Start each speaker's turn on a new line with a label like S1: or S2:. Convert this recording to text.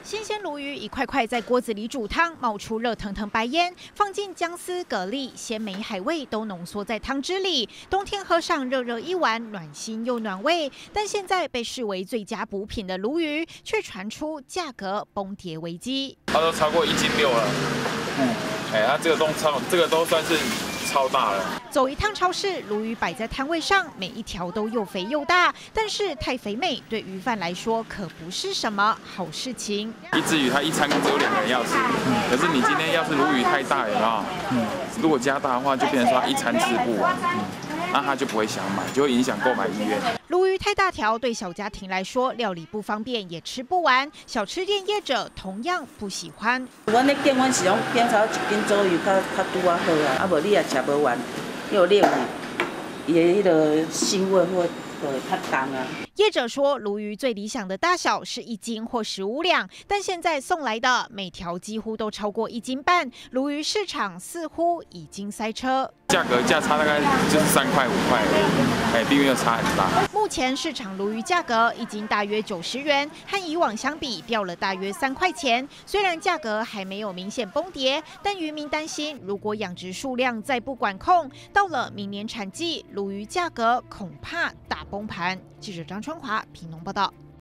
S1: 新鲜鲈鱼一块块在锅子里煮汤，冒出热腾腾白烟，放进姜丝、蛤蜊、鲜梅、海味都浓缩在汤汁里。冬天喝上热热一碗，暖心又暖胃。但现在被视为最佳补品的鲈鱼，却传出价格崩跌危机。
S2: 它都超过1斤6了，它这个都算是超大了。
S1: 走一趟超市，鲈鱼摆在摊位上，每一条都又肥又大，但是太肥美对鱼贩来说可不是什么好事情。
S2: 一只鱼它一餐只有2个人要吃，可是你今天要是鲈鱼太大，有没有？如果加大的话，就变成说它一餐吃不完，那他就不会想买，就会影响购买意愿。
S1: 鲈鱼太大条，对小家庭来说料理不方便，也吃不完。小吃店业者同样不喜欢。
S3: 阮咧店，阮是讲点炒1斤左右，较拄啊好啊，无你也吃不完，又冷的，伊的迄个腥味会较重啊。
S1: 业者说，鲈鱼最理想的大小是1斤或15两，但现在送来的每条几乎都超过1斤半，鲈鱼市场似乎已经塞车。
S2: 价差大概就是3块5块，并没有差很大。
S1: 目前市场鲈鱼价格1斤大约90元，和以往相比掉了大约3块钱。虽然价格还没有明显崩跌，但渔民担心，如果养殖数量再不管控，到了明年产季，鲈鱼价格恐怕大崩盘。记者张春华屏农报道。